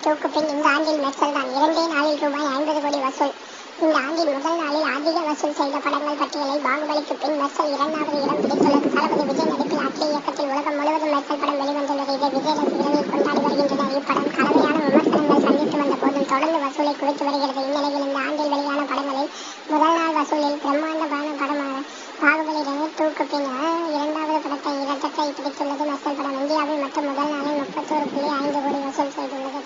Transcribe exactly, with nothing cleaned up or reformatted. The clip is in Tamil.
டூக்கு பின் இந்த ஆண்டில் மெர்சல் தான். இரண்டே நாளில் ரூபாய் ஐம்பது கோடி வசூல். இந்த ஆண்டின் முதல் நாளில் அதிக வசூல் செய்த படங்கள் பட்டியலில் பாகுபலிக்கு பின் மெர்சல் இரண்டாவது இடம் பிடித்துள்ளது. தளபதி விஜய் நடிப்பில் அட்லி இயக்கத்தில் உலகம் முழுவதும் மெர்சல் படம் வெளிவந்துள்ளது. இதை விஜய் ரசிகர்கள் கொண்டாடி வருகின்றனர். இப்படம் கலவையான விமர்சனங்கள் சந்தித்து வந்த போதும் தொடர்ந்து வசூலை குவித்து வருகிறது. இந்நிலையில் இந்த ஆண்டில் வெளியான படங்களில் முதல் நாள் வசூலில் பிரம்மாண்டமான படமாக பாகுபலி டூக்கு பின் இரண்டாவது படத்தை இரட்டத்தை பிடித்துள்ளது மெர்சல் படம். இந்தியாவில் மட்டும் முதல் நாளில் முப்பத்தோரு புள்ளி ஐந்து கோடி வசூல் செய்துள்ளது.